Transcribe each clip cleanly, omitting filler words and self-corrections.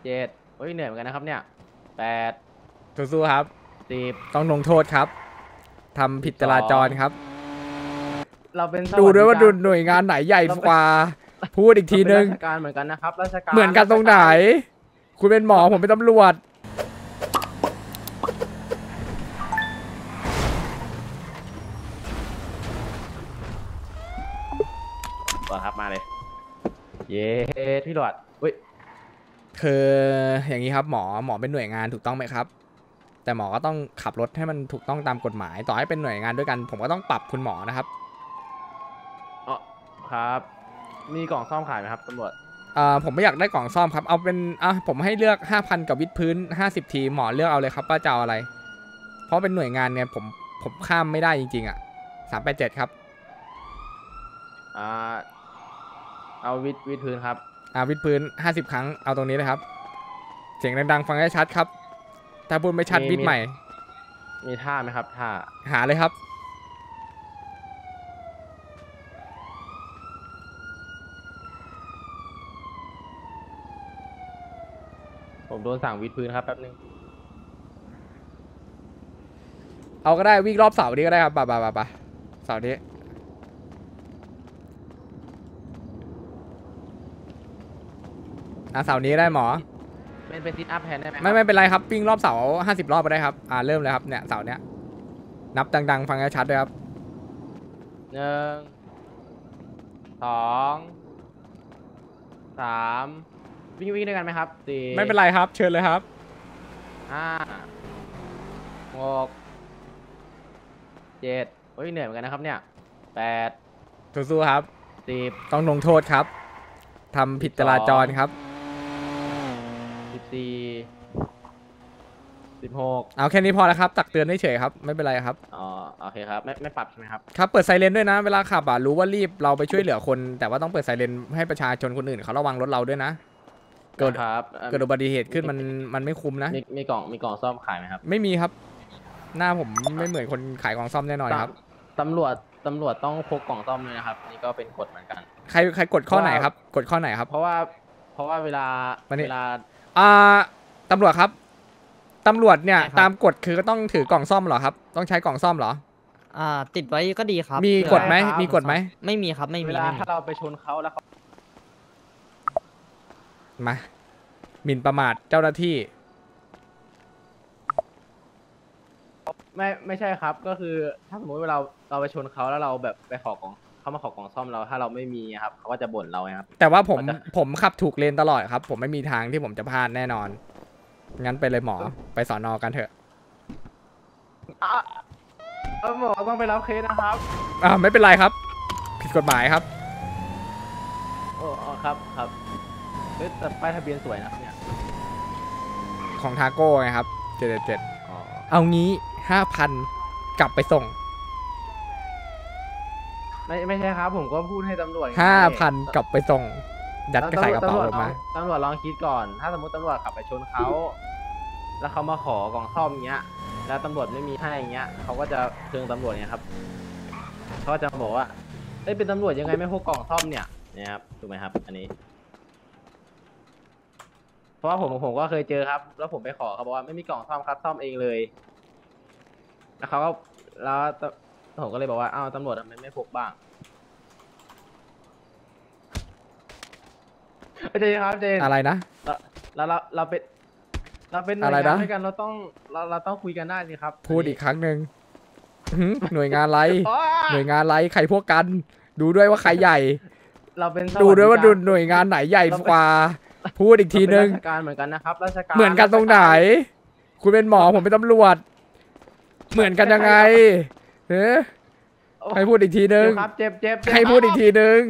7โอ้ยเหนื่อยเหมือนกันนะครับเนี่ย8 สู้ๆครับ 10 ต้องลงโทษครับทำผิดจราจรครับเราเป็นสดูด้วยว่าวัสดิการหน่วยงานไหนใหญ่เราเป็นกว่าพูดอีกเราเป็นทีนึงราชการเหมือนกันนะครับราชการเหมือนกันตรงไหนคุณเป็นหมอผมเป็นตำรวจต่อครับมาเลยเย้พี่หลอดเฮ้ยคืออย่างนี้ครับหมอเป็นหน่วยงานถูกต้องไหมครับแต่หมอก็ต้องขับรถให้มันถูกต้องตามกฎหมายต่อให้เป็นหน่วยงานด้วยกันผมก็ต้องปรับคุณหมอนะครับอ๋อครับมีกล่องซ่อมขายไหมครับตำรวจผมไม่อยากได้กล่องซ่อมครับเอาเป็นผมให้เลือก 5,000 กับวิดพื้น50 ทีหมอเลือกเอาเลยครับว่าจะเอาอะไรเพราะเป็นหน่วยงานไงผมข้ามไม่ได้จริงๆอ่ะ387ครับอ่าเอาวิดพื้นครับวิดพื้น50 ครั้งเอาตรงนี้เลยครับเสียงดังๆฟังให้ชัดครับถ้าพูดไม่ชัดวิดใหม่มีท่าไหมครับท่าหาเลยครับผมโดนสั่งวิดพื้นครับแป๊บนึงเอาก็ได้วิ่งรอบเสาร์นี้ก็ได้ครับป่ะเสาร์นี้เสาร์นี้ได้หมอเป็นซิทอัพแทนได้ไหมไม่เป็นไรครับวิ่งรอบเสา50 รอบไปได้ครับเริ่มเลยครับเนี่ยเสาร์เนี้ยนับดังๆฟังให้ชัดด้วยครับ 1 2 3วิ่งด้วยกันไหมครับ4 ไม่เป็นไรครับเชิญเลยครับ 5 6 7โอ้ยเหนื่อยเหมือนกันนะครับเนี่ย8 สู้ๆครับ 10 ต้องลงโทษครับทำผิดจราจรครับ 14 16 เอาแค่นี้พอแล้วครับตักเตือนเฉยๆครับไม่เป็นไรครับอ๋อโอเคครับไม่ปรับใช่ไหมครับครับเปิดไซเรนด้วยนะเวลาขับรู้ว่ารีบเราไปช่วยเหลือคนแต่ว่าต้องเปิดไซเรนให้ประชาชนคนอื่นเขาระวังรถเราด้วยนะเกิดอุบัติเหตุขึ้นมันไม่คุ้มนะมีกล่องซ่อมขายไหมครับไม่มีครับหน้าผมไม่เหมือนคนขายของซ่อมแน่นอนครับตำรวจต้องพกกล่องซ่อมเลยนะครับนี่ก็เป็นกฎเหมือนกันใครกดข้อไหนครับกดข้อไหนครับเพราะว่าเวลาตำรวจครับตำรวจเนี่ยตามกฎคือก็ต้องถือกล่องซ่อมเหรอครับต้องใช้กล่องซ่อมเหรอติดไว้ก็ดีครับมีกฎไหมมีกฎไหมไม่มีครับไม่มีเวลาถ้าเราไปชนเขาแล้วเขามาหมิ่นประมาทเจ้าหน้าที่ไม่ใช่ครับก็คือถ้าสมมติว่าเราไปชนเขาแล้วเราแบบไปขอกล่องเขามาขอกล่องซ่อมเราถ้าเราไม่มีครับเขาก็จะบ่นเราครับแต่ว่าผมขับถูกเลนตลอดครับผมไม่มีทางที่ผมจะพลาดแน่นอนงั้นไปเลยหมอไปสอนอกันเถอะหมอต้องไปรับเคสนะครับไม่เป็นไรครับผิดกฎหมายครับโอ้ครับแต่ป้ายทะเบียนสวยนะเนี่ยของทาโก้ไงครับ777เอางี้ 5,000 กลับไปส่งไม่ใช่ครับผมก็พูดให้ตำรวจ 5,000 กลับไปส่งยัดกระใส่กระเป๋าออกมาตำรวจลองคิดก่อนถ้าสมมติตำรวจขับไปชนเขาแล้วเขามาขอกล่องซ่อมเงี้ยแล้วตำรวจไม่มีให้เงี้ยเขาก็จะเชิงตำรวจเนี่ยครับเขาจะบอกว่าเป็นตำรวจยังไงไม่พกกล่องซ่อมเนี่ยครับถูกไหมครับอันนี้เพราะว่าผมก็เคยเจอครับแล้วผมไปขอเขาบอกว่าไม่มีกล่องซ่อมครับซ่อมเองเลยแล้วเขาก็แล้วผมก็เลยบอกว่าอ้าวตำรวจทำไมไม่พกบ้างเจนครับเจนอะไรนะแล้วเราเป็นหน่วยงานด้วยกันเราต้องคุยกันได้สิครับพูดอีกครั้งหนึ่งหน่วยงานอะไรหน่วยงานอะไรใครพวกกันดูด้วยว่าใครใหญ่ดูด้วยว่าหน่วยงานไหนใหญ่กว่าพูดอีกทีนึงราชการเหมือนกันนะครับราชการเหมือนกันตรงไหนคุณเป็นหมอผมเป็นตำรวจเหมือนกันยังไงให้พูดอีกทีนึงเจ็บให้พูดอีกทีนึง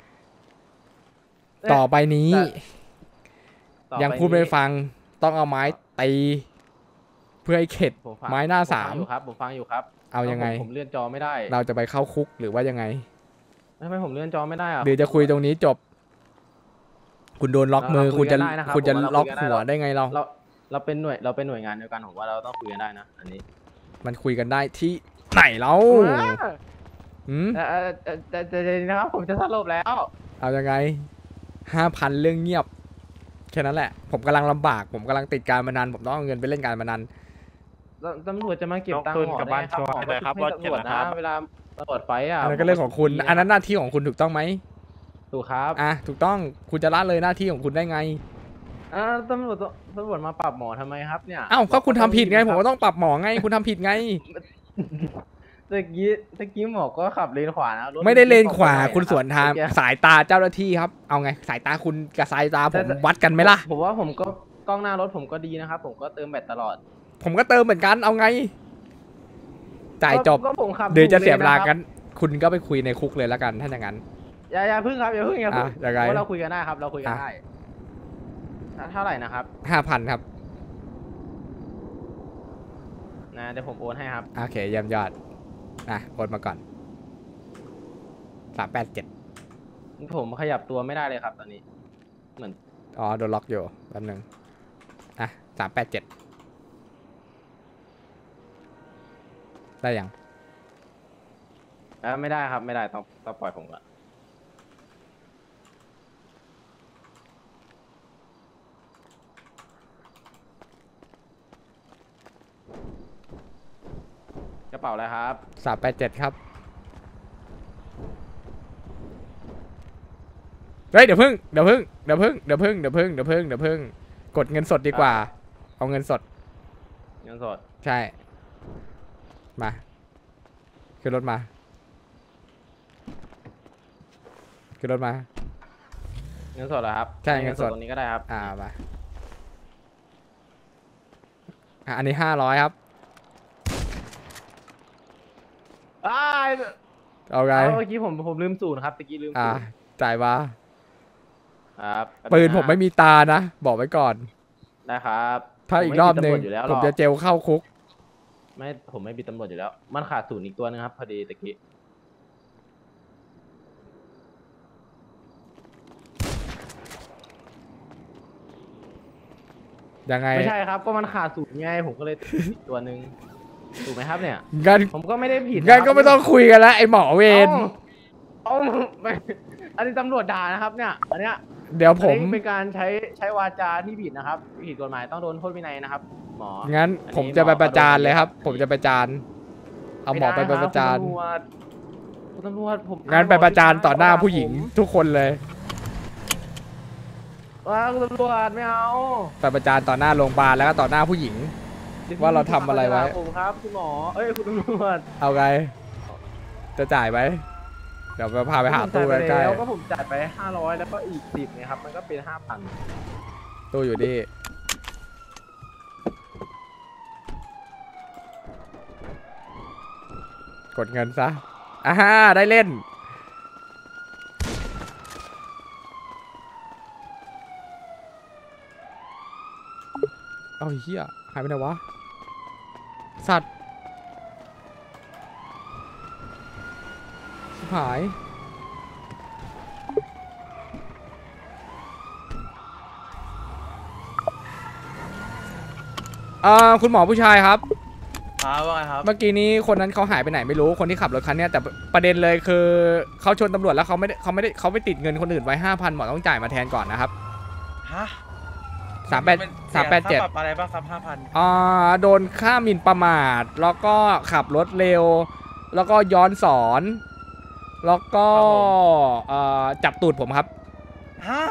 ต่อไปนี้ยังพูดไม่ฟังต้องเอาไม้ตีเพื่อให้เข็ดไม้หน้า3 ผมฟังอยู่ครับเอายังไงผมเลื่อนจอไม่ได้เราจะไปเข้าคุกหรือว่ายังไงทำไมผมเลื่อนจอไม่ได้หรือจะคุยตรงนี้จบคุณโดนล็อกมือคุณจะล็อกหัวได้ไงเราเป็นหน่วยงานเดียวกันผมว่าเราต้องคุยกันได้นะอันนี้มันคุยกันได้ที่ไหนเราแต่นะครับผมจะสรุปแล้วเอายังไง5,000เรื่องเงียบค่นั้นแหละผมกำลังลำบากผมกำลังติดการพนันผมต้องเอาเงินไปเล่นการพนันตำรวจจะมาเก็บตังค์หมอกับบ้านได้ไงชัวร์หมอเลยครับให้ตำรวจรถเข็นนะนะครับเวลาตำรวจไฟอ่ะอันนั้นก็เรื่องของคุณอันนั้นหน้าที่ของคุณถูกต้องไหมถูกครับอ่ะถูกต้องคุณจะละเลยหน้าที่ของคุณได้ไงตำรวจมาปรับหมอทำไมครับเนี่ยอ้าวก็คุณทำผิดไงผมก็ต้องปรับหมอไงคุณทำผิดไงตะกี้หมอก็ขับเลนขวานะรถไม่ได้เลนขวาไม่ได้คุณสวนทางเมื่อกี้สายตาเจ้าหน้าที่ครับเอาไงสายตาคุณกับสายตาผมวัดกันไหมล่ะผมว่าผมก็กล้องหน้ารถผมก็ดีนะครับ ผมก็เติมแบตตลอดผมก็เติมเหมือนกันเอาไงจ่ายจบก็ผมขับเดี๋ยวจะเสียเวลาถูกัลน คุณก็ไปคุยในคุกเลยแล้วกันถ้าอย่างนั้นอย่าพึ่งครับอย่าพึ่งอ่ะยังไงเพราะเราคุยกันได้ครับเราคุยกันอ่ะได้เท่าไหร่นะครับ 5,000ครับนะเดี๋ยวผมโอนให้ครับโอเคเยี่ยมยอดโอนมาก่อน387 ผมขยับตัวไม่ได้เลยครับ ตอนนี้ เหมือนอ๋อโดนล็อกอยู่แป๊บนึง387ได้ยังไม่ได้ครับไม่ได้ต้องปล่อยผมก่อนกระเป๋าอะไรครับ 387ครับเฮ้ยเดี๋ยวพึ่งกดเงินสดดีกว่าเอาเงินสดเงินสดใช่มาขึ้นรถมาขึ้นรถมาเงินสดเหรอครับใช่เงินสดตรงนี้ก็ได้ครับมาอันนี้500ครับอ้ายเอาไงเมื่อกี้ผมลืมศูนย์ครับตะกี้ลืมศูนย์จ่ายมาครับปืนผมไม่มีตานะบอกไว้ก่อนได้ครับถ้าอีกรอบหนึ่งผมไม่มีตำวจอยู่แล้วหผรมอกจะเจลเข้าคุกผมไม่มีตำรวจอยู่แล้ว มันขาดศูนย์อีกตัวนึงครับพอดีตะกี้ยังไงไม่ใช่ครับก็มันขาดศูนย์ไงผมก็เลยอีกตัวนึงถูกไหมครับเนี่ยงั้นผมก็ไม่ได้ผิดงั้นก็ไม่ต้องคุยกันแล้วไอ้หมอเวรเอาไม่อันนี้ตำรวจด่านะครับเนี่ยอันเนี้ยเดี๋ยวผมอันนี้เป็นการใช้วาจาที่ผิดนะครับผิดกฎหมายต้องโดนโทษวินัยนะครับ หมองั้นอันนี้ผมจะไปหมอประจานเลยครับขอโทษผมจะประจานเอาหมอไปด้คบประจานคุณตำรวจผมงั้นไปประจานต่อหน้าผู้หญิงทุกคนเลยว้าคุณตำรวจไม่เอาไปประจานต่อหน้าโรงพยาบาลแล้วก็ต่อหน้าผู้หญิง ว่าเราทำอะไรไว้ผมครับคุณหมอเอ้ยคุณตำรวจเอาไงจะจ่ายไหมเดี๋ยวพาไปหาตู้ผมจ่ายใกล้แล้วก็ผมจ่ายไป500แล้วก็อีก10เนี่ยครับมันก็เป็น5,000 ๆตู้อยู่นี่กดเงินซะได้เล่นเอาเฮียหายไปไหนวะสัตว์ชิบหายคุณหมอผู้ชายครับว่าไงครับเมื่อกี้นี้คนนั้นเขาหายไปไหนไม่รู้คนที่ขับรถคันเนี้ยแต่ประเด็นเลยคือเขาชนตำรวจแล้วเขาไปติดเงินคนอื่นไว้ 5,000หมอต้องจ่ายมาแทนก่อนนะครับฮะ 387 ปรับอะไรบ้างครับ5,000 โดนค่าหมิ่นประมาทแล้วก็ขับรถเร็ว แล้วก็ย้อนสอนแล้วก็จับตูดผมครับฮะ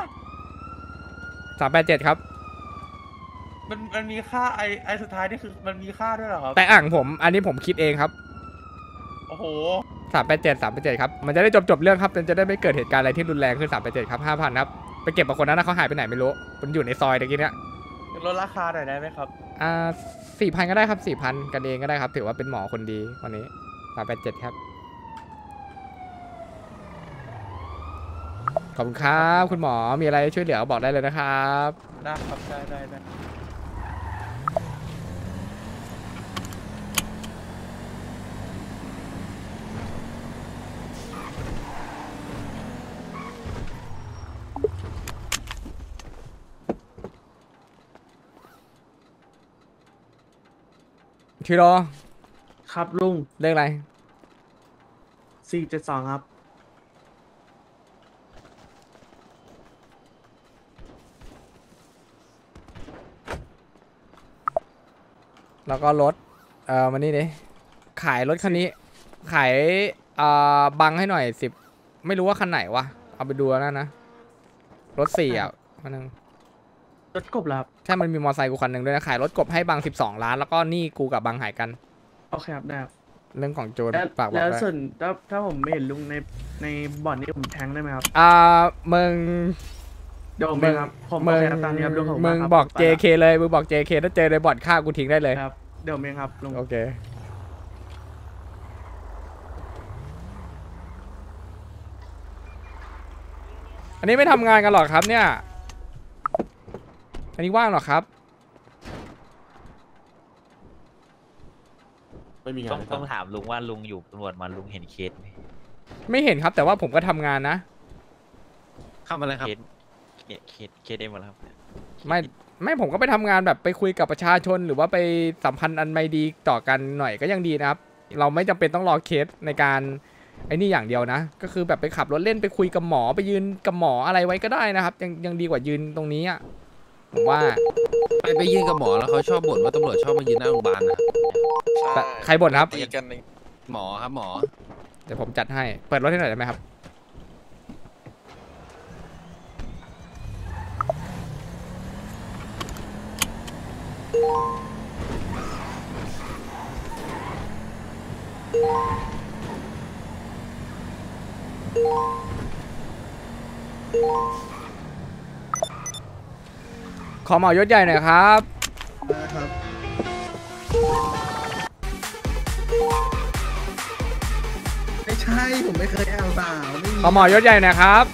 387ครับมันมีค่าไอสุดท้ายนี่คือมันมีค่าด้วยเหรอครับแต่อ่างผมอันนี้ผมคิดเองครับโอ้โห 387ครับมันจะได้จบเรื่องครับมันจะได้ไม่เกิดเหตุการณ์อะไรที่รุนแรงขึ้น387ครับ 5,000ครับไปเก็บกับคนนั้นนะเขาหายไปไหนไม่รู้มันอยู่ในซอยตะกี้เนี้ยลดราคาหน่อยได้ไหมครับ 4,000ก็ได้ครับ 4,000กันเองก็ได้ครับถือว่าเป็นหมอคนดีวันนี้387ครับขอบคุณครับคุณหมอมีอะไรช่วยเหลือบอกได้เลยนะครับได้ครับได้ชิโร่ครับลุงเรื่องอะไร 472ครับแล้วก็รถมานี่ดิขายรถคันนี้ขายบังให้หน่อย10ไม่รู้ว่าคันไหนวะเอาไปดูแล้วนะรถ4อ่ะคันนึงรถกบเหรอครับใช่มันมีมอเตอร์ไซค์กูคันหนึ่งด้วยนะขายรถกบให้บัง12 ล้านแล้วก็นี่กูกับบังหายกันโอเคครับได้ครับเรื่องของโจรแล้วฝากบอกแล้วด้วยส่วนถ้าผมไม่เห็นลุงในบ่อนนี่ผมแทงได้ไหมครับมึงเดี๋ยวผมเองครับผมโอเคครับตามนี้ครับลุงของมึงบอก JK เลยมึงบอก JK ถ้าเจอในบ่อนฆ่ากูทิ้งได้เลยครับเดี๋ยวผมเองครับลุงโอเคอันนี้ไม่ทำงานกันหรอครับเนี่ยอันนี้ว่างหรอครับไม่มีงานต้องถามลุงว่าลุงอยู่ตำรวจมาลุงเห็นเคสไหมไม่เห็นครับแต่ว่าผมก็ทำงานนะทำอะไรครับเคสเอ็มหมดแล้วครับไม่ผมก็ไปทำงานแบบไปคุยกับประชาชนหรือว่าไปสัมพันธ์อันไม่ดีต่อกันหน่อยก็ยังดีนะครับ เราไม่จำเป็นต้องรอเคสในการไอ้นี่อย่างเดียวนะ ก็คือแบบไปขับรถเล่นไปคุยกับหมอไปยืนกับหมออะไรไว้ก็ได้นะครับ ยังดีกว่ายืนตรงนี้อ่ะผมว่าไปยืนกับหมอแล้วเขาชอบบ่นว่าตำรวจชอบมายืนหน้าโรงพยาบาลนะแต่ใครบ่นครับตีกันหมอครับหมอเดี๋ยวผมจัดให้เปิดรถให้หน่อยได้ไหมครับขอหมอยศใหญ่หน่อยครับครับ ไม่ใช่ผมไม่เคยแอลสาวไม่มีขอหมอยศใหญ่หน่อยครับ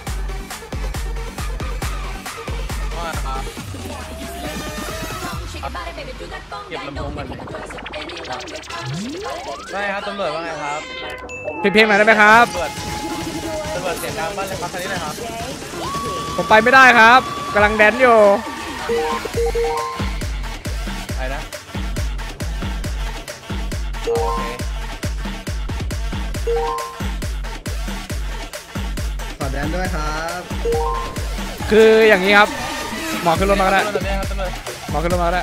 เก็บลำโพงมันไม่ครับตำรวจว่าไงครับปิดเพลงหน่อยได้ไหมครับตำรวจเสียงดังมากเลยครับคันนี้เลยครับผมไปไม่ได้ครับกำลังแดนอยู่ไปนะโอเคขอแดนด้วยครับคืออย่างนี้ครับ หมอขึ้นรถมาก็ได้ตำรวจเนี่ยครับตำรวจหมอขึ้นรถมาก็ได้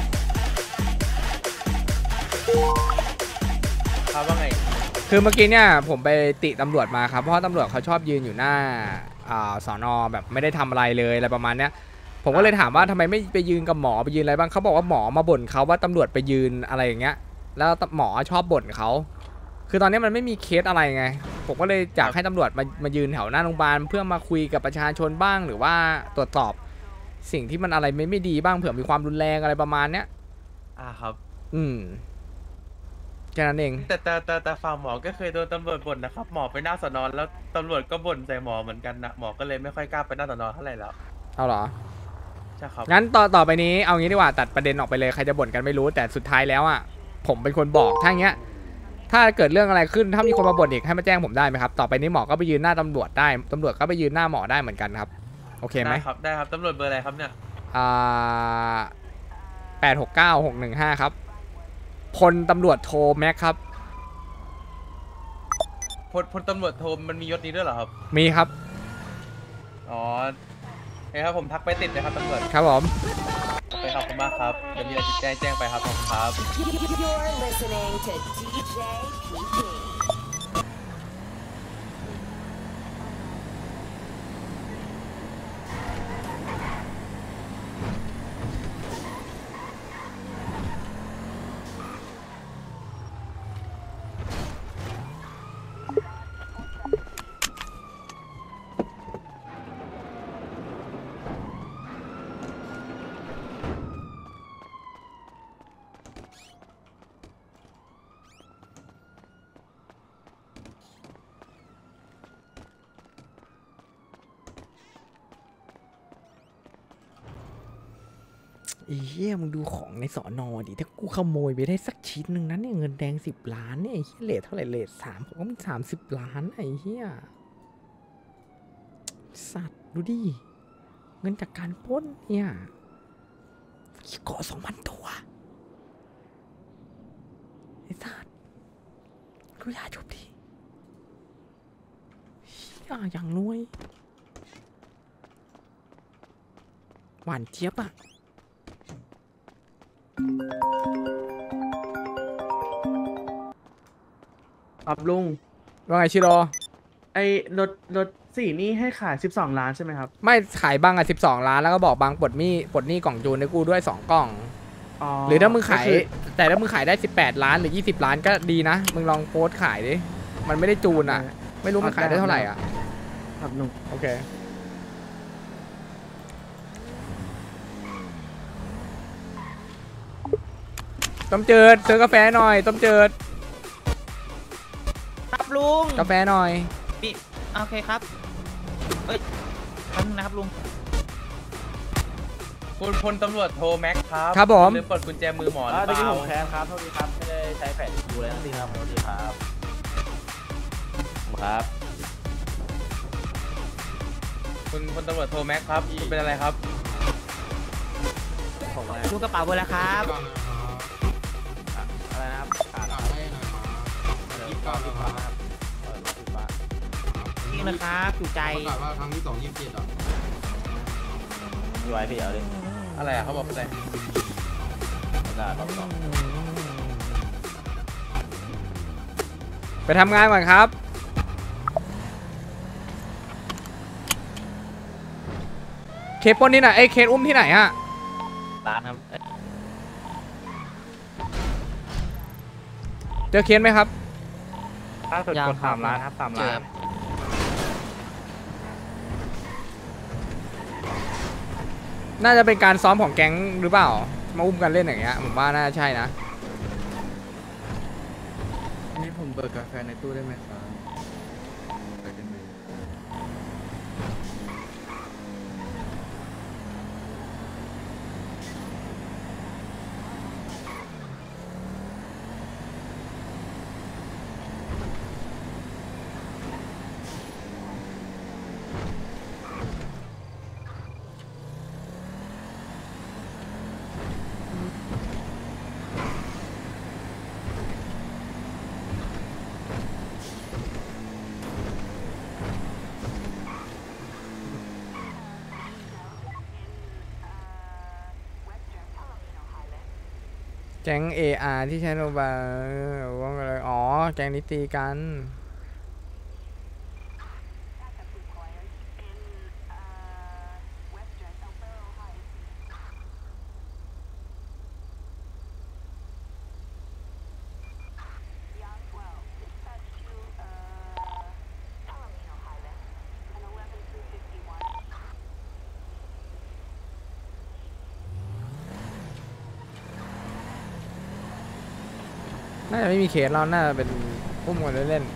ครับว่าไงคือเมื่อกี้เนี่ยผมไปติตำรวจมาครับเพราะตำรวจเขาชอบยืนอยู่หน้าสอนอแบบไม่ได้ทำอะไรเลยอะไรประมาณเนี้ยผมก็เลยถามว่าทำไมไม่ไปยืนกับหมอไปยืนอะไรบ้างเขาบอกว่าหมอมาบ่นเขาว่าตำรวจไปยืนอะไรอย่างเงี้ยแล้วหมอชอบบ่นเขาคือตอนนี้มันไม่มีเคสอะไรไงผมก็เลยอยากให้ตำรวจมายืนแถวหน้าโรงพยาบาลเพื่อมาคุยกับประชาชนบ้างหรือว่าตรวจสอบสิ่งที่มันอะไรไม่ดีบ้างเผื่อมีความรุนแรงอะไรประมาณเนี้ยครับแค่นั้นเองแต่ฝั่งหมอก็เคยโดนตำรวจบ่นนะครับหมอไปหน้าสน.แล้วตำรวจก็บ่นใส่หมอเหมือนกันนะหมอก็เลยไม่ค่อยกล้าไปหน้าสน.เท่าไหร่แล้วเอาเหรอใช่ครับงั้นต่อไปนี้เอางี้ดีกว่าตัดประเด็นออกไปเลยใครจะบ่นกันไม่รู้แต่สุดท้ายแล้วอ่ะผมเป็นคนบอกถ้าอย่างเงี้ยถ้าเกิดเรื่องอะไรขึ้นถ้ามีคนมาบ่นอีกให้มาแจ้งผมได้ไหมครับต่อไปนี้หมอก็ไปยืนหน้าตำรวจได้ตำรวจก็ไปยืนหน้าหมอได้เหมือนกันครับโอเคไหมได้ครับตำรวจเบอร์อะไรครับเนี่ย 869-615ครับพลตำรวจโทแม็กครับพลตำรวจโทมันมียศนี้ด้วยเหรอครับมีครับอ๋อเฮ้ยครับผมทักไปติดเลยครับตำรวจครับผมโอเคขอบคุณมากครับเดี๋ยวมีอะไรแจ้งไปครับขอบคุณครับ You're listening to DJ PP. ไอ้เหี้ยมึงดูของในสอนอดิถ้ากูขโมยไปได้สักชิ้นหนึ่งนั้นเนี่ยเงินแดง10 ล้านเนี่ยไอ้เหี้ยเลทเท่าไหร่เลท3ผมก็มี30 ล้านไอ้เหี้ยสัตว์ดูดิเงินจากการปล้นเนี่ยเกาะ2,000 ตัวไอ้สัตว์ดูยาจบดิเหี้ยอย่างรวยหวานเจี๊ยบอะครับลุงว่าไงชิโร่ไอ้รถสี่นี่ให้ขาย12 ล้านใช่ไหมครับไม่ขายบังอ่ะ12 ล้านแล้วก็บอกบังปลดหนี้กล่องจูนให้กูด้วย2 กล่องอ๋อหรือถ้ามึงขายก็คือแต่ถ้ามึงขายได้18 ล้านหรือ20 ล้านก็ดีนะมึงลองโพสต์ขายดิมันไม่ได้จูนอ่ะ ไม่รู้มันขายได้เท่าไหร่อ่ะครับลุงโอเคต้มจืดซื้อกาแฟหน่อยต้มจืดครับลุงกาแฟหน่อยนี่โอเคครับเอ้ยแป๊บนึงนะครับลุงคุณพลตำรวจโทแม็กครับครับผมลืมปลดกุญแจมือหมอหรือตะเปกี้ล่าผมแค้นครับโทษทีครับไม่ได้ใช้แผนดูเลยทั้งสิ้นครับโทษทีครับครับคุณพลตำรวจโทแม็กครับคุณเป็นอะไรครับผมอะไรลุงกระเป๋าเบอร์แล้วครับอะไรนะครับขาด20 บาทนะครับ20 บาทนี่นะครับอยู่ใจมีไว้พี่เอาดิอะไรอ่ะเขาบอกอะไรประกาศรอบสองไปทำงานก่อนครับเคสปล้นที่ไหนเคสอุ้มที่ไหนอะร้านครับเจอเคสไหมครับถ้าสุดกด3 ล้านครับ3 ล้านน่าจะเป็นการซ้อมของแก๊งหรือเปล่ามาอุ้มกันเล่นอย่างเงี้ยผมว่าน่าใช่นะอันนี้ผมเบิกกาแฟในตู้ได้ไหมครับเบิกได้ไหมแก๊ง AR ที่ใช้โนบาว่าอะไรอ๋อแก๊งนี้ตีกัน น่าจะไม่มีเคสแล้วน่าจะเป็นอุ้มกันเล่น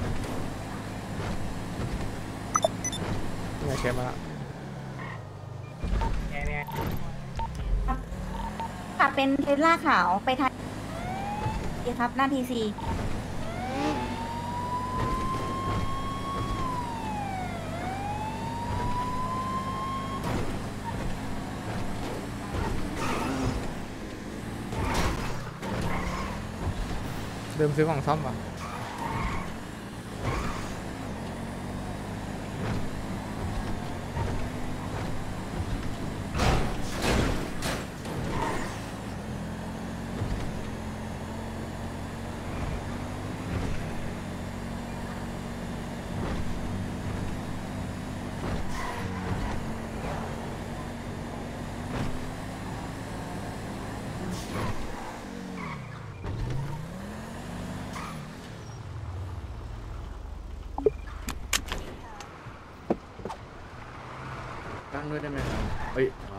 ๆนี่เคสมาแล้วค่ะเป็นเทสลาขาวไปทางดีครับหน้าทีซีลืมซื้อของซ่อมป่ะตั้งด้วยได้ไหมครับเฮ้ย